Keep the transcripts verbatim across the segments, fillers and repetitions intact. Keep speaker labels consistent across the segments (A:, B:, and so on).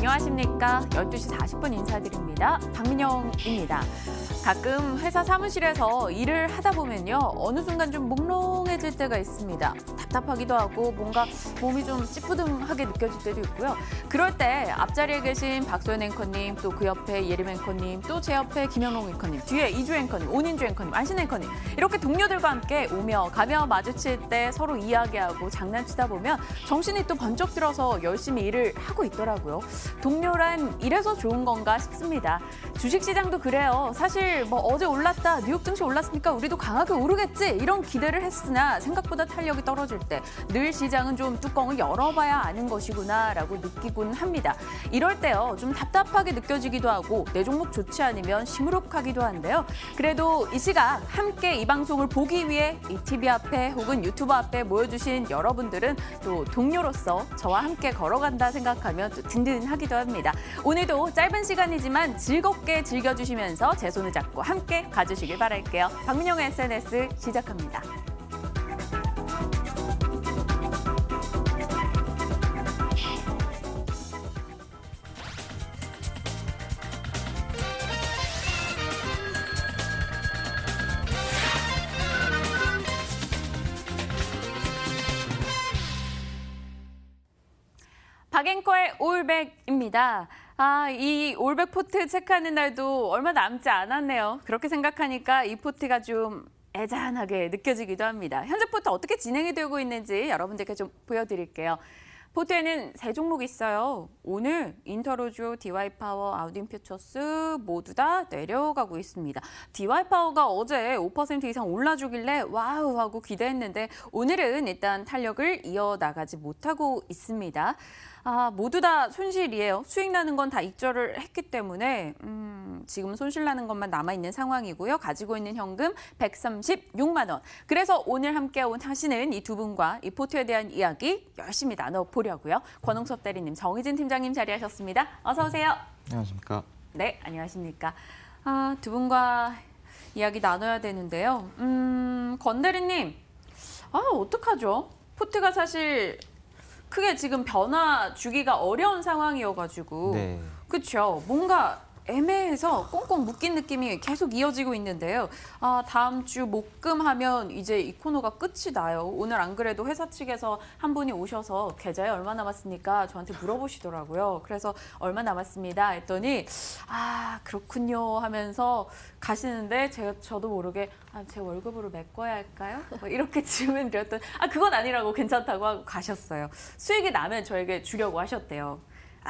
A: 안녕하십니까. 열두 시 사십 분 인사드립니다. 박민영입니다. 가끔 회사 사무실에서 일을 하다 보면요. 어느 순간 좀 몽롱해질 때가 있습니다. 답답하기도 하고 뭔가 몸이 좀 찌뿌둥하게 느껴질 때도 있고요. 그럴 때 앞자리에 계신 박소연 앵커님, 또 그 옆에 예림 앵커님, 또 제 옆에 김영롱 앵커님, 뒤에 이주 앵커님, 오닌주 앵커님, 안신 앵커님 이렇게 동료들과 함께 오며 가며 마주칠 때 서로 이야기하고 장난치다 보면 정신이 또 번쩍 들어서 열심히 일을 하고 있더라고요. 동료란 이래서 좋은 건가 싶습니다. 주식시장도 그래요. 사실 뭐 어제 올랐다, 뉴욕 증시 올랐으니까 우리도 강하게 오르겠지 이런 기대를 했으나 생각보다 탄력이 떨어질 때 늘 시장은 좀 뚜껑을 열어봐야 아는 것이구나라고 느끼곤 합니다. 이럴 때요 좀 답답하게 느껴지기도 하고 내 종목 좋지 않으면 시무룩하기도 한데요. 그래도 이 시각 함께 이 방송을 보기 위해 이 티비 앞에 혹은 유튜브 앞에 모여주신 여러분들은 또 동료로서 저와 함께 걸어간다 생각하면 또 든든하기도 합니다. 오늘도 짧은 시간이지만 즐겁게 즐겨주시면서 제 손을 잡고 함께 가주시길 바랄게요. 박민영의 에스엔에스 시작합니다. 박앵커의 올백입니다. 아, 이 올백 포트 체크하는 날도 얼마 남지 않았네요. 그렇게 생각하니까 이 포트가 좀 애잔하게 느껴지기도 합니다. 현재 포트 어떻게 진행이 되고 있는지 여러분들께 좀 보여드릴게요. 포트에는 세 종목 있어요. 오늘 인터로조, 디와이파워, 아우딘퓨처스 모두 다 내려가고 있습니다. 디와이파워가 어제 오 퍼센트 이상 올라주길래 와우 하고 기대했는데 오늘은 일단 탄력을 이어나가지 못하고 있습니다. 아, 모두 다 손실이에요. 수익 나는 건 다 익절을 했기 때문에 음, 지금 손실 나는 것만 남아있는 상황이고요. 가지고 있는 현금 백삼십육만 원. 그래서 오늘 함께 온 하시는 이 두 분과 이 포트에 대한 이야기 열심히 나눠보려고요. 권홍섭 대리님, 정의진 팀장님 자리하셨습니다. 어서 오세요.
B: 안녕하십니까.
A: 네, 안녕하십니까. 아, 두 분과 이야기 나눠야 되는데요. 음, 권 대리님, 아, 어떡하죠? 포트가 사실 크게 지금 변화 주기가 어려운 상황이어가지고
B: 네.
A: 그렇죠. 뭔가 애매해서 꽁꽁 묶인 느낌이 계속 이어지고 있는데요. 아, 다음 주 목금하면 이제 이 코너가 끝이 나요. 오늘 안 그래도 회사 측에서 한 분이 오셔서 계좌에 얼마 남았습니까? 저한테 물어보시더라고요. 그래서 얼마 남았습니다 했더니 아, 그렇군요 하면서 가시는데 제가 저도 모르게 아, 제 월급으로 메꿔야 할까요? 뭐 이렇게 질문 드렸더니 아, 그건 아니라고 괜찮다고 하고 가셨어요. 수익이 나면 저에게 주려고 하셨대요. 아,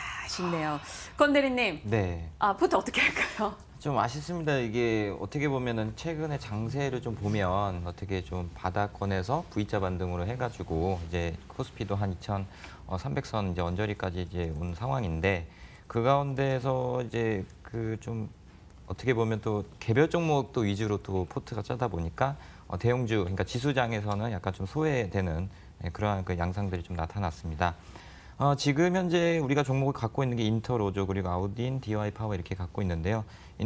A: 아쉽네요. 권 대리님,
B: 네.
A: 아, 포트 어떻게 할까요?
B: 좀 아쉽습니다. 이게 어떻게 보면은 최근에 장세를 좀 보면 어떻게 좀 바닥권에서 V자 반등으로 해가지고 이제 코스피도 한 이천삼백 선 이제 언저리까지 이제 온 상황인데 그 가운데서 이제 그 좀 어떻게 보면 또 개별 종목도 위주로 또 포트가 짜다 보니까 어 대형주, 그러니까 지수장에서는 약간 좀 소외되는 그러한 그 양상들이 좀 나타났습니다. 어, 지금 현재 우리가 종목을 갖고 있는 게 인터로조 그리고 아우딘, 디와이파워 이렇게 갖고 있는데요.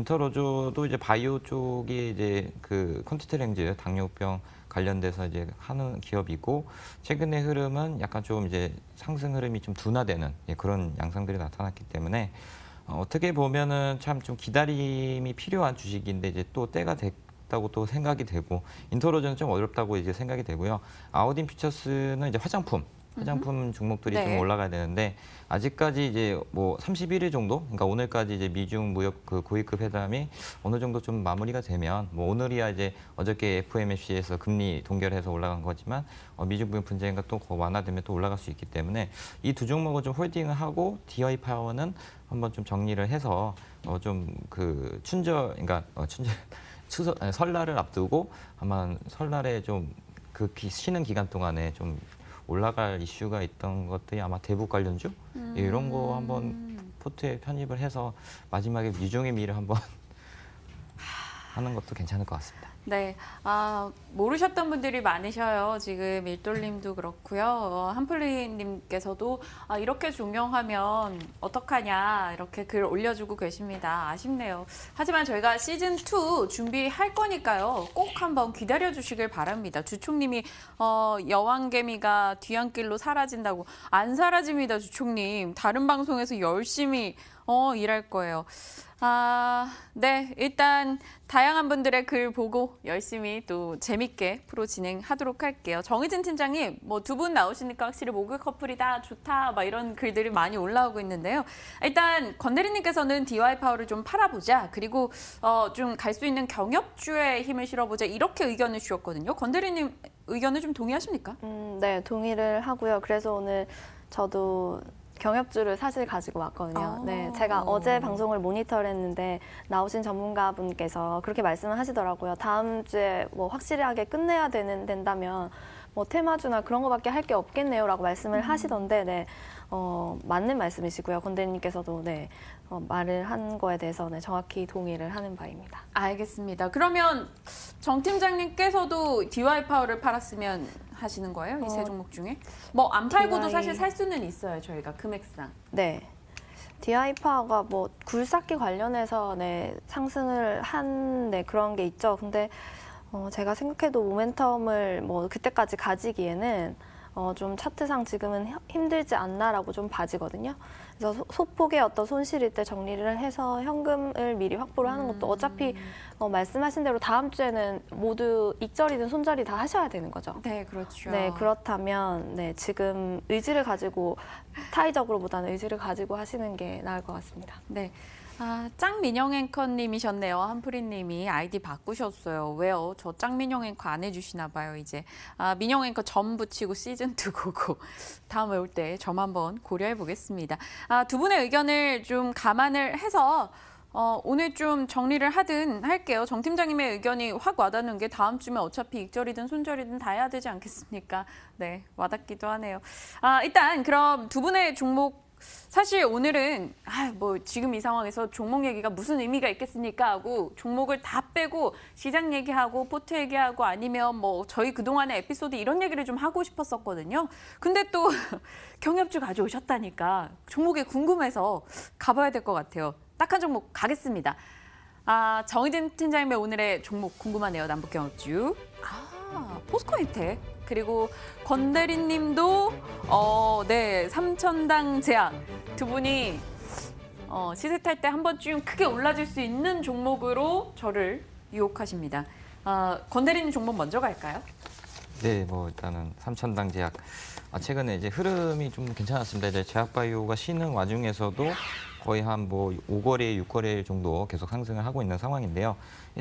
B: 인터로조도 이제 바이오 쪽이 이제 그 콘티트랭즈 당뇨병 관련돼서 이제 하는 기업이고 최근의 흐름은 약간 좀 이제 상승 흐름이 좀 둔화되는 예, 그런 양상들이 나타났기 때문에 어, 어떻게 보면은 참 좀 기다림이 필요한 주식인데 이제 또 때가 됐다고 또 생각이 되고 인터로조는 좀 어렵다고 이제 생각이 되고요. 아우딘 퓨처스는 이제 화장품 화장품 종목들이
A: 네.
B: 좀 올라가야 되는데 아직까지 이제 뭐 삼십일 일 정도, 그러니까 오늘까지 이제 미중 무역 그 고위급 회담이 어느 정도 좀 마무리가 되면 뭐 오늘이야 이제 어저께 에프오엠씨에서 금리 동결해서 올라간 거지만 어, 미중 무역 분쟁이 또 완화되면 또 올라갈 수 있기 때문에 이 두 종목을 좀 홀딩을 하고 디와이파워는 한번 좀 정리를 해서 어, 좀 그 춘절, 그러니까 어, 춘절 추석 아니, 설날을 앞두고 아마 설날에 좀 그 쉬는 기간 동안에 좀 올라갈 이슈가 있던 것들이 아마 대북 관련주 음... 이런 거 한번 포트에 편입을 해서 마지막에 유종의 미를 한번 하는 것도 괜찮을 것 같습니다.
A: 네, 아, 모르셨던 분들이 많으셔요. 지금 일돌님도 그렇고요. 어, 한플리님께서도 아, 이렇게 종영하면 어떡하냐 이렇게 글 올려주고 계십니다. 아쉽네요. 하지만 저희가 시즌 투 준비할 거니까요. 꼭 한번 기다려 주시길 바랍니다. 주총님이 어, 여왕개미가 뒤안길로 사라진다고. 안 사라집니다, 주총님. 다른 방송에서 열심히 어, 일할 거예요. 아, 네. 일단 다양한 분들의 글 보고 열심히 또 재밌게 프로 진행하도록 할게요. 정희진 팀장님, 뭐 두 분 나오시니까 확실히 목요일 커플이다, 좋다, 막 이런 글들이 많이 올라오고 있는데요. 일단 건대리님께서는 디와이 파워를 좀 팔아보자. 그리고 어, 좀 갈 수 있는 경협주에 힘을 실어보자. 이렇게 의견을 주셨거든요. 건대리님 의견을 좀 동의하십니까?
C: 음, 네, 동의를 하고요. 그래서 오늘 저도 경협주를 사실 가지고 왔거든요.
A: 아.
C: 네, 제가 어제 방송을 모니터를 했는데 나오신 전문가분께서 그렇게 말씀을 하시더라고요. 다음 주에 뭐 확실하게 끝내야 되는 된다면 뭐 테마주나 그런 거밖에 할 게 없겠네요라고 말씀을
A: 음.
C: 하시던데, 네, 어, 맞는 말씀이시고요. 건대리님께서도 네, 어, 말을 한 거에 대해서 네, 정확히 동의를 하는 바입니다.
A: 알겠습니다. 그러면 정 팀장님께서도 디와이 파워를 팔았으면 하시는 거예요? 이 세
C: 어,
A: 종목 중에? 뭐 안 팔고도
C: 디와이
A: 사실 살 수는 있어요. 저희가 금액상.
C: 네. 디아이 파워가 뭐 굴삭기 관련해서 네, 상승을 한 네, 그런 게 있죠. 근데 어, 제가 생각해도 모멘텀을 뭐 그때까지 가지기에는 어, 좀 차트상 지금은 혀- 힘들지 않나라고 좀 봐지거든요. 그래서 소, 소폭의 어떤 손실일 때 정리를 해서 현금을 미리 확보를 하는 것도 어차피 어, 말씀하신 대로 다음 주에는 모두 익절이든 손절이 다 하셔야 되는 거죠.
A: 네, 그렇죠.
C: 네, 그렇다면 네, 지금 의지를 가지고 타의적으로보다는 의지를 가지고 하시는 게 나을 것 같습니다.
A: 네. 아, 짱민영 앵커님이셨네요. 한프리님이 아이디 바꾸셨어요. 왜요? 저 짱민영 앵커 안 해주시나 봐요, 이제. 아, 민영 앵커 점 붙이고 시즌 투 고고. 다음에 올 때 점 한번 고려해 보겠습니다. 아, 두 분의 의견을 좀 감안을 해서 어, 오늘 좀 정리를 하든 할게요. 정 팀장님의 의견이 확 와닿는 게 다음 주면 어차피 익절이든 손절이든 다 해야 되지 않겠습니까? 네, 와닿기도 하네요. 아, 일단 그럼 두 분의 종목 사실 오늘은 아, 뭐 지금 이 상황에서 종목 얘기가 무슨 의미가 있겠습니까 하고 종목을 다 빼고 시장 얘기하고 포트 얘기하고 아니면 뭐 저희 그동안의 에피소드 이런 얘기를 좀 하고 싶었었거든요. 근데 또 경협주 가져오셨다니까 종목이 궁금해서 가봐야 될 것 같아요. 딱 한 종목 가겠습니다. 아, 정희진 팀장님의 오늘의 종목 궁금하네요. 남북경협주. 아, 포스코인텍. 그리고 권대리님도 어, 네, 삼천당 제약 두 분이 어, 시세 탈 때 한 번쯤 크게 올라질 수 있는 종목으로 저를 유혹하십니다. 아, 권대리님 종목 먼저 갈까요?
B: 네, 뭐 일단은 삼천당 제약. 아, 최근에 이제 흐름이 좀 괜찮았습니다. 이제 제약바이오가 쉬는 와중에서도 거의 한 뭐 오 거래, 육 거래 정도 계속 상승을 하고 있는 상황인데요.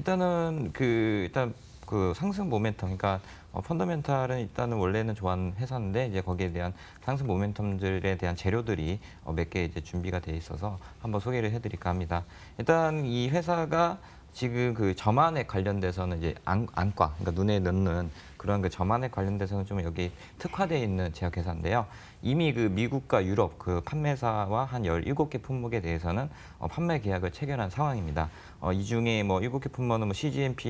B: 일단은 그 일단 그 상승 모멘텀, 그러니까 어, 펀더멘탈은 일단은 원래는 좋아하는 회사인데 이제 거기에 대한 상승 모멘텀들에 대한 재료들이 어, 몇 개 이제 준비가 돼 있어서 한번 소개를 해드릴까 합니다. 일단 이 회사가 지금 그 점안액 관련돼서는 이제 안, 안과, 그러니까 눈에 넣는 그런 그 점안액 관련돼서는 좀 여기 특화되어 있는 제약회사인데요. 이미 그 미국과 유럽 그 판매사와 한 열일곱 개 품목에 대해서는 어, 판매 계약을 체결한 상황입니다. 어, 이 중에 뭐 일곱 개 품목은 뭐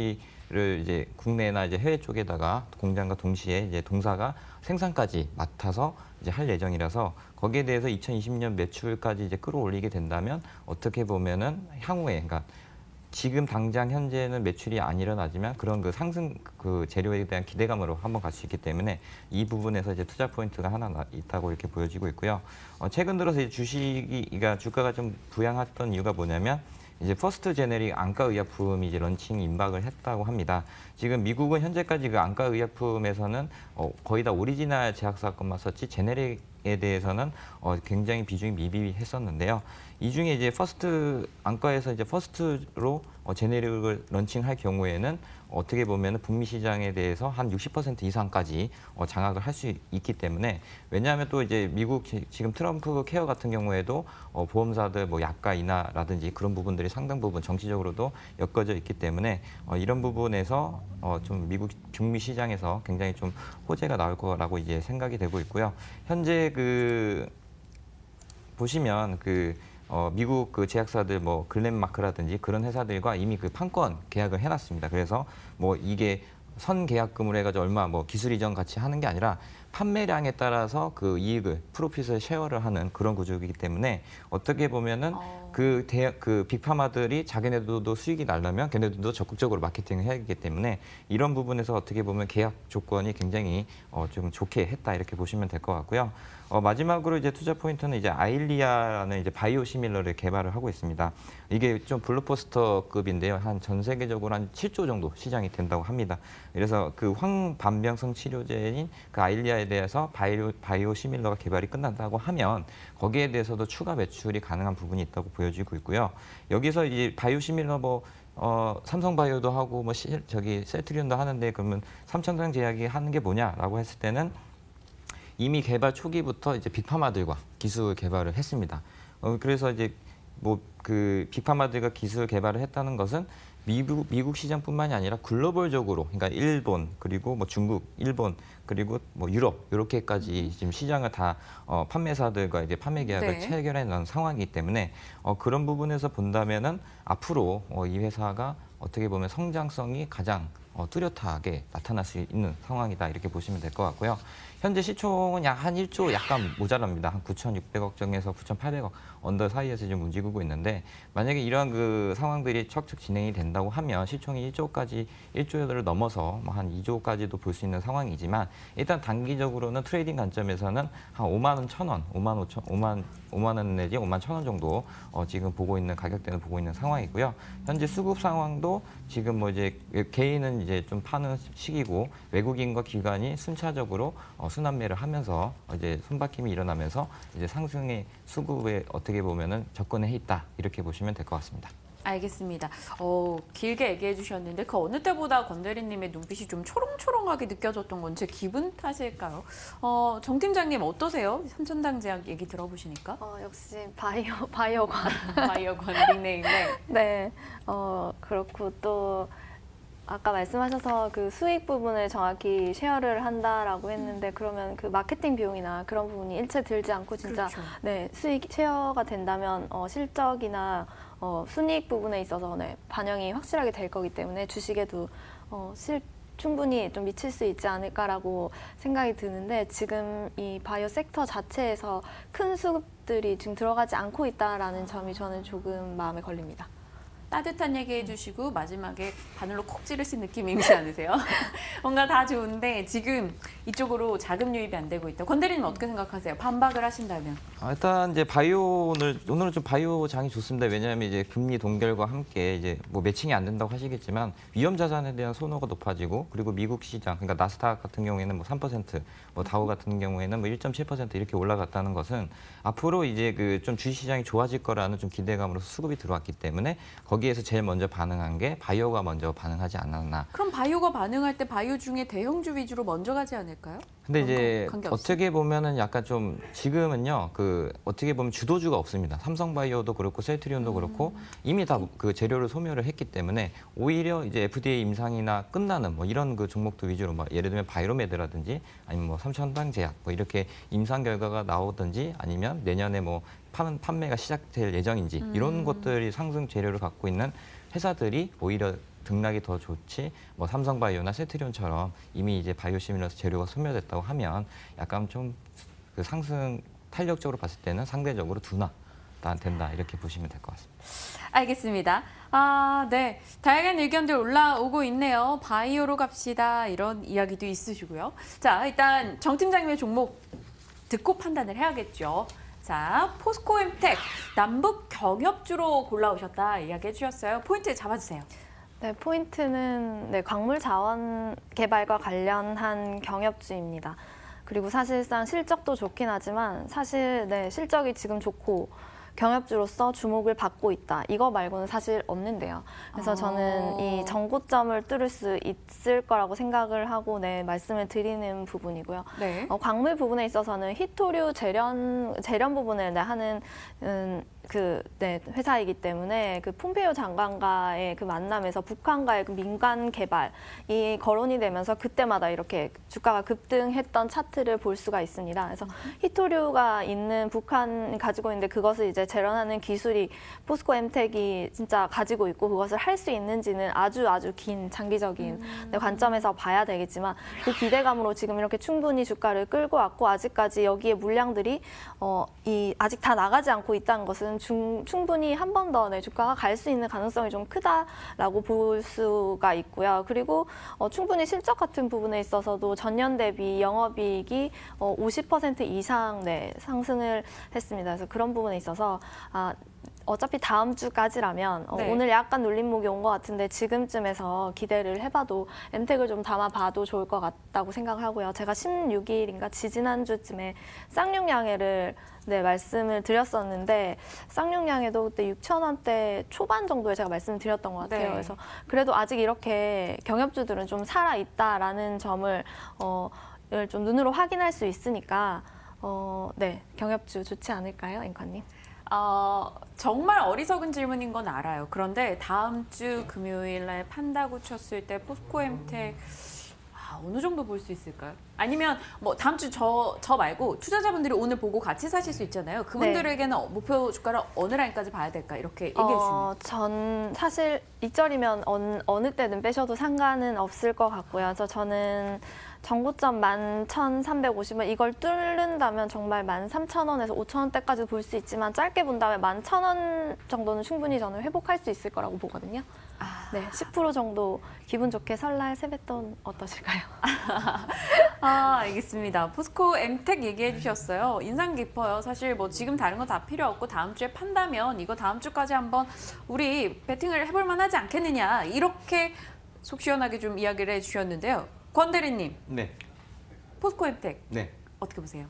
B: 씨지엠피를 이제 국내나 이제 해외 쪽에다가 공장과 동시에 이제 동사가 생산까지 맡아서 이제 할 예정이라서 거기에 대해서 이천이십 년 매출까지 이제 끌어올리게 된다면 어떻게 보면은 향후에, 그러니까 지금 당장 현재는 매출이 안 일어나지만 그런 그 상승 그 재료에 대한 기대감으로 한번 갈 수 있기 때문에 이 부분에서 이제 투자 포인트가 하나 나- 있다고 이렇게 보여지고 있고요. 어, 최근 들어서 이제 주식이, 그러니까 주가가 좀 부양했던 이유가 뭐냐면 이제 퍼스트 제네릭 안과 의약품이 이제 런칭 임박을 했다고 합니다. 지금 미국은 현재까지 그 안과 의약품에서는 어, 거의 다 오리지널 제약사 것만 썼지 제네릭에 대해서는 어, 굉장히 비중이 미비했었는데요. 이 중에 이제 퍼스트 안과에서 이제 퍼스트로 어, 제네릭을 런칭할 경우에는 어떻게 보면 북미 시장에 대해서 한 육십 퍼센트 이상까지 어, 장악을 할 수 있기 때문에, 왜냐하면 또 이제 미국 지, 지금 트럼프 케어 같은 경우에도 어, 보험사들 뭐 약가 인하라든지 그런 부분들이 상당 부분 정치적으로도 엮어져 있기 때문에 어, 이런 부분에서 어, 좀 미국 북미 시장에서 굉장히 좀 호재가 나올 거라고 이제 생각이 되고 있고요. 현재 그 보시면 그 어, 미국 그 제약사들 뭐 글렌마크라든지 그런 회사들과 이미 그 판권 계약을 해놨습니다. 그래서 뭐 이게 선 계약금으로 해가지고 얼마 뭐 기술 이전 같이 하는 게 아니라 판매량에 따라서 그 이익을 프로핏을 쉐어를 하는 그런 구조이기 때문에 어떻게 보면은
A: 어.
B: 그 대학 그 빅파마들이 자기네들도 수익이 나려면 걔네들도 적극적으로 마케팅을 해야 하기 때문에 이런 부분에서 어떻게 보면 계약 조건이 굉장히 어, 좀 좋게 했다 이렇게 보시면 될 것 같고요. 어, 마지막으로 이제 투자 포인트는 이제 아일리아라는 이제 바이오 시밀러를 개발을 하고 있습니다. 이게 좀 블록버스터급인데요. 한 전 세계적으로 한 칠조 정도 시장이 된다고 합니다. 그래서 그 황반병성 치료제인 그 아일리아에 대해서 바이오, 바이오 시밀러가 개발이 끝난다고 하면 거기에 대해서도 추가 매출이 가능한 부분이 있다고 보여지고 있고요. 여기서 이제 바이오 시밀러 뭐 어, 삼성바이오도 하고 뭐 시, 저기 셀트리온도 하는데 그러면 삼천장 제약이 하는 게 뭐냐라고 했을 때는 이미 개발 초기부터 이제 빅파마들과 기술 개발을 했습니다. 어, 그래서 이제 뭐 그 빅파마들과 기술 개발을 했다는 것은 미국, 미국 시장뿐만이 아니라 글로벌적으로, 그러니까 일본 그리고 뭐 중국, 일본 그리고 뭐 유럽 이렇게까지 지금 시장을 다 어, 판매사들과 이제 판매 계약을
A: 네.
B: 체결해 놓은 상황이기 때문에 어, 그런 부분에서 본다면은 앞으로 어, 이 회사가 어떻게 보면 성장성이 가장 어, 뚜렷하게 나타날 수 있는 상황이다 이렇게 보시면 될 것 같고요. 현재 시총은 약 한 일조 약간 모자랍니다. 한 구천육백억 정에서 구천팔백억 언더 사이에서 지금 움직이고 있는데 만약에 이러한 그 상황들이 척척 진행이 된다고 하면 시총이 일조까지 일조를 넘어서 뭐 한 이조까지도 볼 수 있는 상황이지만 일단 단기적으로는 트레이딩 관점에서는 한 오만 원, 천 원, 오만 오천, 오만 오만 원 내지 오만 천 원 정도 어, 지금 보고 있는 가격대는 보고 있는 상황이고요. 현재 수급 상황도 지금 뭐 이제 개인은 이제 좀 파는 시기고 외국인과 기관이 순차적으로 어, 순환매를 하면서 이제 손바뀜이 일어나면서 이제 상승의 수급에 어떻게 보면은 접근해 있다 이렇게 보시면 될 것 같습니다.
A: 알겠습니다. 어, 길게 얘기해 주셨는데 그 어느 때보다 권 대리님의 눈빛이 좀 초롱초롱하게 느껴졌던 건 제 기분 탓일까요? 어, 정 팀장님 어떠세요? 삼천당 제약 얘기 들어보시니까?
C: 어, 역시 바이오, 바이오관.
A: 바이오관 닉네임. 네.
C: 네, 어, 그렇고 또 아까 말씀하셔서 그 수익 부분을 정확히 쉐어를 한다라고 했는데 그러면 그 마케팅 비용이나 그런 부분이 일체 들지 않고 진짜
A: 그렇죠.
C: 네, 수익 쉐어가 된다면 어, 실적이나 어, 순이익 부분에 있어서 네, 반영이 확실하게 될 거기 때문에 주식에도 어, 실 충분히 좀 미칠 수 있지 않을까라고 생각이 드는데 지금 이 바이오 섹터 자체에서 큰 수급들이 지금 들어가지 않고 있다라는 점이 저는 조금 마음에 걸립니다.
A: 따뜻한 얘기 해주시고 마지막에 바늘로 콕 찌르신 느낌이지 않으세요? 뭔가 다 좋은데 지금 이쪽으로 자금 유입이 안 되고 있다. 권 대리님 어떻게 생각하세요? 반박을 하신다면?
B: 아, 일단 이제 바이오 오늘 오늘은 좀 바이오 장이 좋습니다. 왜냐하면 이제 금리 동결과 함께 이제 뭐 매칭이 안 된다고 하시겠지만 위험 자산에 대한 선호가 높아지고 그리고 미국 시장 그러니까 나스닥 같은 경우에는 뭐 삼 퍼센트, 뭐 다우 같은 경우에는 뭐 일 점 칠 퍼센트 이렇게 올라갔다는 것은 앞으로 이제 그 좀 주식 시장이 좋아질 거라는 좀 기대감으로서 수급이 들어왔기 때문에 거기에서 제일 먼저 반응한 게 바이오가 먼저 반응하지 않았나.
A: 그럼 바이오가 반응할 때 바이오 중에 대형주 위주로 먼저 가지 않을까요?
B: 근데 이제
A: 관계 없이?
B: 어떻게 보면은 약간 좀 지금은요 그 어떻게 보면 주도주가 없습니다. 삼성바이오도 그렇고 셀트리온도 그렇고 이미 다 그 재료를 소멸을 했기 때문에 오히려 이제 에프디에이 임상이나 끝나는 뭐 이런 그 종목도 위주로 뭐 예를 들면 바이로메드라든지 아니면 뭐 삼천당 제약 뭐 이렇게 임상 결과가 나오든지 아니면 내년에 뭐 판, 판매가 시작될 예정인지 이런 것들이 상승 재료를 갖고 있는 회사들이 오히려 등락이 더 좋지 뭐 삼성바이오나 셀트리온처럼 이미 이제 바이오시밀러스 재료가 소멸됐다고 하면 약간 좀 그 상승 탄력적으로 봤을 때는 상대적으로 둔화 된다 이렇게 보시면 될 것 같습니다.
A: 알겠습니다. 아, 네. 다양한 의견들 올라오고 있네요. 바이오로 갑시다. 이런 이야기도 있으시고요. 자, 일단 정 팀장님의 종목 듣고 판단을 해야겠죠. 자, 포스코엠텍 남북 경협주로 골라오셨다 이야기해 주셨어요. 포인트 잡아주세요.
C: 네, 포인트는 네, 광물 자원 개발과 관련한 경협주입니다. 그리고 사실상 실적도 좋긴 하지만 사실 네, 실적이 지금 좋고 경협주로서 주목을 받고 있다. 이거 말고는 사실 없는데요. 그래서
A: 아.
C: 저는 이 정고점을 뚫을 수 있을 거라고 생각을 하고 네, 말씀을 드리는 부분이고요.
A: 네.
C: 어, 광물 부분에 있어서는 히토류 재련 재련 부분을 네, 하는 음, 그 네, 회사이기 때문에 그 폼페이오 장관과의 그 만남에서 북한과의 그 민간 개발이 거론이 되면서 그때마다 이렇게 주가가 급등했던 차트를 볼 수가 있습니다. 그래서 히토류가 있는 북한이 가지고 있는데 그것을 이제 재련하는 기술이 포스코 엠텍이 진짜 가지고 있고 그것을 할 수 있는지는 아주 아주 긴 장기적인
A: 음.
C: 네, 관점에서 봐야 되겠지만 그 기대감으로 지금 이렇게 충분히 주가를 끌고 왔고 아직까지 여기에 물량들이 어, 이 아직 다 나가지 않고 있다는 것은 중, 충분히 한 번 더 네, 주가가 갈 수 있는 가능성이 좀 크다라고 볼 수가 있고요. 그리고 어, 충분히 실적 같은 부분에 있어서도 전년 대비 영업이익이 어, 오십 퍼센트 이상 네, 상승을 했습니다. 그래서 그런 부분에 있어서 아, 어차피 다음 주까지라면 어,
A: 네.
C: 오늘 약간 눌림목이 온 것 같은데 지금쯤에서 기대를 해봐도 엠텍을 좀 담아봐도 좋을 것 같다고 생각하고요. 제가 십육 일인가 지지난주쯤에 쌍용양해를 네, 말씀을 드렸었는데 쌍용양해도 그때 육천 원대 초반 정도에 제가 말씀을 드렸던 것 같아요.
A: 네.
C: 그래서 그래도 아직 이렇게 경협주들은 좀 살아있다라는 점을 어, 좀 눈으로 확인할 수 있으니까 어, 네, 경협주 좋지 않을까요, 앵커님?
A: 어, 정말 어리석은 질문인 건 알아요. 그런데 다음 주 금요일 날 판다고 쳤을 때 포스코엠텍 아, 어느 정도 볼 수 있을까요? 아니면 뭐 다음 주 저 저 말고 투자자분들이 오늘 보고 같이 사실 수 있잖아요. 그분들에게는 네. 목표 주가를 어느 라인까지 봐야 될까 이렇게 얘기해 주시면.
C: 어, 전 사실 이절이면 어느, 어느 때든 빼셔도 상관은 없을 것 같고요. 그래서 저는 전고점 만 천삼백오십 원 이걸 뚫는다면 정말 만 삼천 원에서 오천 원대까지 볼 수 있지만 짧게 본다면 만 천 원 정도는 충분히 저는 회복할 수 있을 거라고 보거든요.
A: 아.
C: 네, 십 퍼센트 정도 기분 좋게 설날 세뱃돈 어떠실까요?
A: 아, 알겠습니다. 포스코 엠텍 얘기해 주셨어요. 인상 깊어요. 사실 뭐 지금 다른 거 다 필요 없고 다음 주에 판다면 이거 다음 주까지 한번 우리 배팅을 해볼 만하지 않겠느냐 이렇게 속 시원하게 좀 이야기를 해주셨는데요. 권 대리님,
B: 네.
A: 포스코 엠텍
B: 네.
A: 어떻게 보세요?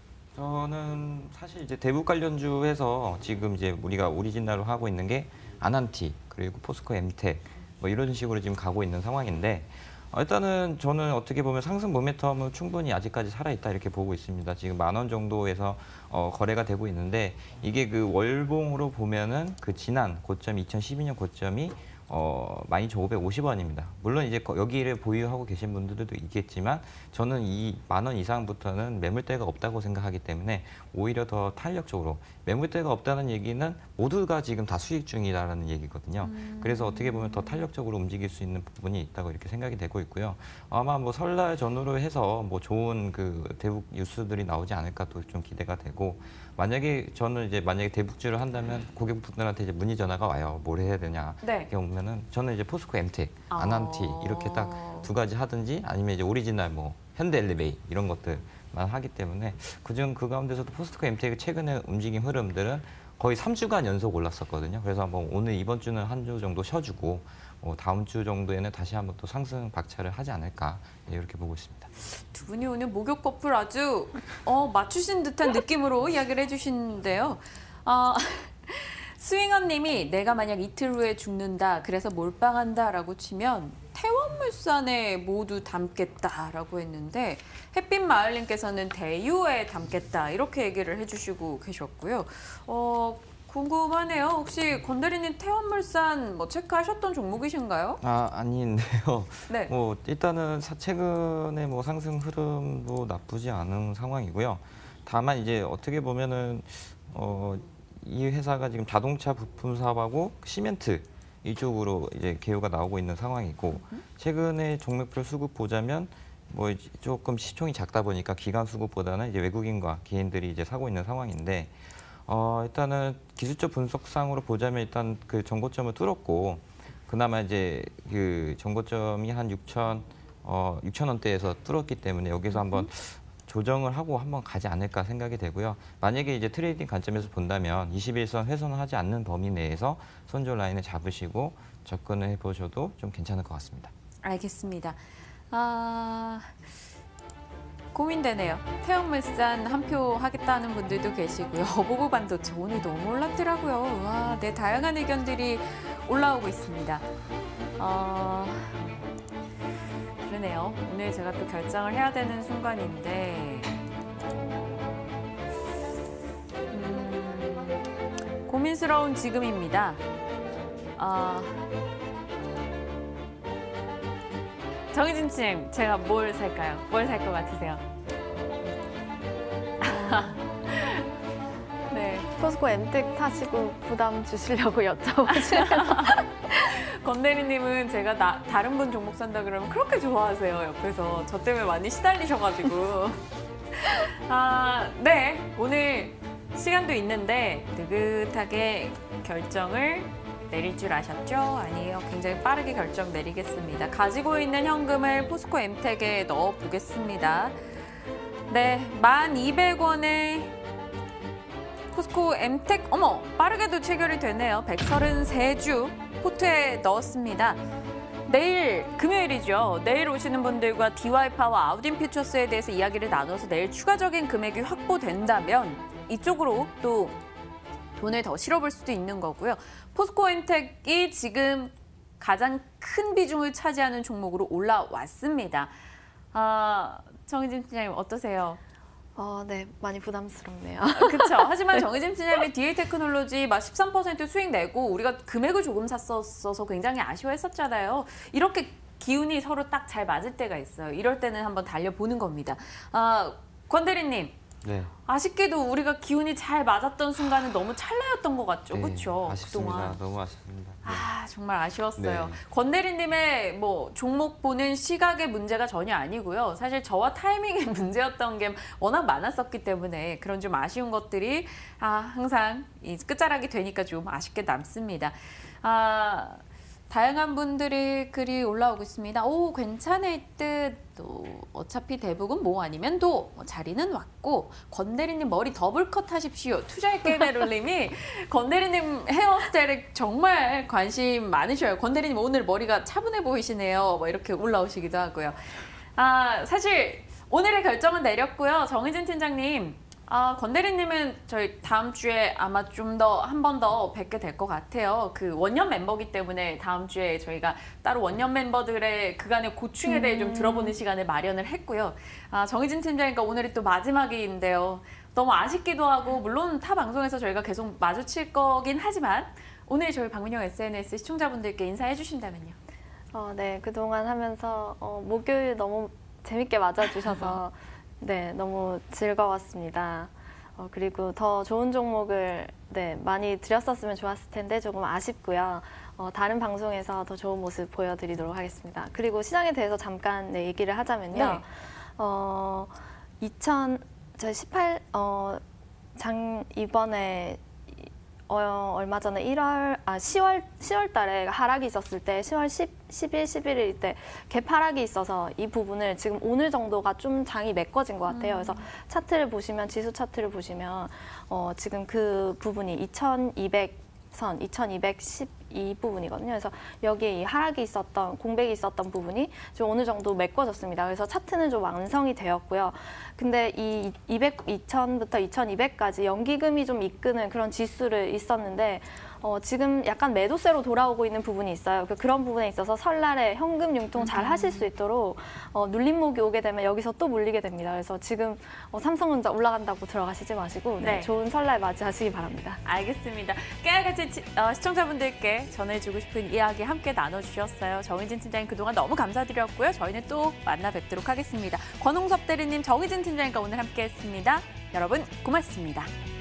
B: 저는 사실 이제 대북 관련주에서 지금 이제 우리가 오리지널로 하고 있는 게 아난티 그리고 포스코 엠텍 뭐 이런 식으로 지금 가고 있는 상황인데 어, 일단은 저는 어떻게 보면 상승 모멘텀은 충분히 아직까지 살아있다 이렇게 보고 있습니다. 지금 만 원 정도에서 어, 거래가 되고 있는데 이게 그 월봉으로 보면은 그 지난 고점 이천십이 년 고점이 어, 만 이천 오백오십 원입니다. 물론 이제 여기를 보유하고 계신 분들도 있겠지만 저는 이 만 원 이상부터는 매물대가 없다고 생각하기 때문에 오히려 더 탄력적으로 매물대가 없다는 얘기는 모두가 지금 다 수익 중이라는 얘기거든요.
A: 음.
B: 그래서 어떻게 보면 더 탄력적으로 움직일 수 있는 부분이 있다고 이렇게 생각이 되고 있고요. 아마 뭐 설날 전후로 해서 뭐 좋은 그 대북 뉴스들이 나오지 않을까 또 좀 기대가 되고 만약에 저는 이제 만약에 대북주를 한다면 고객분들한테 이제 문의 전화가 와요. 뭘 해야 되냐.
A: 네.
B: 이렇게 오면은 저는 이제 포스코 엠텍,
A: 아.
B: 아난티 이렇게 딱 두 가지 하든지 아니면 이제 오리지널 뭐 현대엘리베이 이런 것들만 하기 때문에 그중 그 가운데서도 포스코 엠텍의 최근에 움직임 흐름들은 거의 삼 주간 연속 올랐었거든요. 그래서 뭐 오늘 이번 주는 한 주 정도 쉬어주고 어, 다음 주 정도에는 다시 한번 또 상승 박차를 하지 않을까 네, 이렇게 보고 있습니다.
A: 두 분이 오늘 목욕 커플 아주 어, 맞추신 듯한 느낌으로 이야기를 해주시는데요. 어, 스윙어님이 내가 만약 이틀 후에 죽는다, 그래서 몰빵한다라고 치면 태원물산에 모두 담겠다라고 했는데 햇빛마을님께서는 대유에 담겠다 이렇게 얘기를 해주시고 계셨고요. 어, 궁금하네요. 혹시 권 대리님 태원물산 뭐 체크하셨던 종목이신가요?
B: 아 아닌데요.
A: 네.
B: 뭐 일단은 사- 최근에 뭐 상승 흐름도 나쁘지 않은 상황이고요. 다만 이제 어떻게 보면은 어, 이 회사가 지금 자동차 부품 사업하고 시멘트 이쪽으로 이제 개요가 나오고 있는 상황이고 최근에 종목별 수급 보자면 뭐 이제 조금 시총이 작다 보니까 기관 수급보다는 이제 외국인과 개인들이 이제 사고 있는 상황인데 어, 일단은 기술적 분석상으로 보자면 일단 그 전고점을 뚫었고 그나마 이제 그 전고점이 한 육천 어, 육천 원대에서 뚫었기 때문에 여기서 한번 조정을 하고 한번 가지 않을까 생각이 되고요. 만약에 이제 트레이딩 관점에서 본다면 이십일선 훼손을 하지 않는 범위 내에서 손절 라인을 잡으시고 접근을 해보셔도 좀 괜찮을 것 같습니다.
A: 알겠습니다. 아, 고민되네요. 태양물산 한 표 하겠다는 분들도 계시고요. 보고 반도체 오늘 너무 올랐더라고요. 와, 네, 다양한 의견들이 올라오고 있습니다. 어, 그러네요. 오늘 제가 또 결정을 해야 되는 순간인데 음, 고민 고민스러운 지금입니다. 아, 정희진 씨, 제가 뭘 살까요? 뭘 살 것 같으세요? 네.
C: 포스코 엠텍 사시고 부담 주시려고 여쭤보시면
A: 권 대리님은 제가 나, 다른 분 종목 산다 그러면 그렇게 좋아하세요. 옆에서 저 때문에 많이 시달리셔가지고. 아, 네. 오늘 시간도 있는데 느긋하게 결정을 내릴 줄 아셨죠? 아니에요. 굉장히 빠르게 결정 내리겠습니다. 가지고 있는 현금을 포스코 엠텍에 넣어 보겠습니다. 네, 만 이백 원에 포스코 엠텍, 어머, 빠르게도 체결이 되네요. 백삼십삼 주 포트에 넣었습니다. 내일 금요일이죠. 내일 오시는 분들과 디와이파와 아우딘 퓨처스에 대해서 이야기를 나눠서 내일 추가적인 금액이 확보된다면 이쪽으로 또 돈을 더 실어볼 수도 있는 거고요. 포스코 엠텍이 지금 가장 큰 비중을 차지하는 종목으로 올라왔습니다. 아, 정희진 팀장님 어떠세요?
C: 어, 네, 많이 부담스럽네요.
A: 그렇죠. 하지만 정희진 팀장님이 디에이 테크놀로지 막 십삼 퍼센트 수익 내고 우리가 금액을 조금 샀었어서 굉장히 아쉬워했었잖아요. 이렇게 기운이 서로 딱 잘 맞을 때가 있어요. 이럴 때는 한번 달려보는 겁니다. 아, 권 대리님.
B: 네.
A: 아쉽게도 우리가 기운이 잘 맞았던 순간은 너무 찰나였던 것 같죠,
B: 네,
A: 그렇죠?
B: 아쉽습니다.
A: 그동안.
B: 너무 아쉽습니다. 네.
A: 아, 정말 아쉬웠어요.
B: 네.
A: 권 대리님의 뭐 종목 보는 시각의 문제가 전혀 아니고요. 사실 저와 타이밍의 문제였던 게 워낙 많았었기 때문에 그런 좀 아쉬운 것들이 아, 항상 이 끝자락이 되니까 좀 아쉽게 남습니다. 아, 다양한 분들이 글이 올라오고 있습니다. 오, 괜찮을 듯. 또 어차피 대부분 뭐 아니면 도 자리는 왔고 권 대리님 머리 더블컷 하십시오. 투자의 깨베롤님이 권 대리님 헤어스타일에 정말 관심 많으셔요. 권 대리님 오늘 머리가 차분해 보이시네요. 뭐 이렇게 올라오시기도 하고요. 아, 사실 오늘의 결정은 내렸고요. 정희진 팀장님. 아, 권 대리님은 저희 다음 주에 아마 좀 더 한 번 더 뵙게 될 것 같아요. 그 원년 멤버기 때문에 다음 주에 저희가 따로 원년 멤버들의 그간의 고충에 대해 좀 들어보는 시간을 마련을 했고요. 아, 정희진 팀장님과 오늘이 또 마지막인데요. 너무 아쉽기도 하고 물론 타 방송에서 저희가 계속 마주칠 거긴 하지만 오늘 저희 박민영 에스엔에스 시청자분들께 인사해 주신다면요.
C: 어, 네, 그동안 하면서 어, 목요일 너무 재밌게 맞아주셔서 네, 너무 즐거웠습니다. 어, 그리고 더 좋은 종목을 네, 많이 드렸었으면 좋았을 텐데 조금 아쉽고요. 어, 다른 방송에서 더 좋은 모습 보여드리도록 하겠습니다. 그리고 시장에 대해서 잠깐 네, 얘기를 하자면요.
A: 네.
C: 어, 이천십팔 어, 장 이번에 어, 얼마 전에 일월, 아, 시월, 시월 달에 하락이 있었을 때 시월 십, 십일, 십일일 때 갭 하락이 있어서 이 부분을 지금 오늘 정도가 좀 장이 메꿔진 것 같아요. 그래서 차트를 보시면, 지수 차트를 보시면 어, 지금 그 부분이 이천이백 선, 이천이백십이 부분이거든요. 그래서 여기에 이 하락이 있었던, 공백이 있었던 부분이 좀 어느 정도 메꿔졌습니다. 그래서 차트는 좀 완성이 되었고요. 근데 이 이백, 이천부터 이천이백까지 연기금이 좀 이끄는 그런 지수를 있었는데 어, 지금 약간 매도세로 돌아오고 있는 부분이 있어요. 그, 그런 부분에 있어서 설날에 현금 융통 잘 하실 수 있도록 어, 눌림목이 오게 되면 여기서 또 물리게 됩니다. 그래서 지금 어, 삼성전자 올라간다고 들어가시지 마시고 네,
A: 네.
C: 좋은 설날 맞이하시기 바랍니다.
A: 알겠습니다. 깨알같이 치- 어, 시청자분들께 전해주고 싶은 이야기 함께 나눠주셨어요. 정희진 팀장님 그동안 너무 감사드렸고요. 저희는 또 만나 뵙도록 하겠습니다. 권홍섭 대리님, 정희진 팀장님과 오늘 함께했습니다. 여러분 고맙습니다.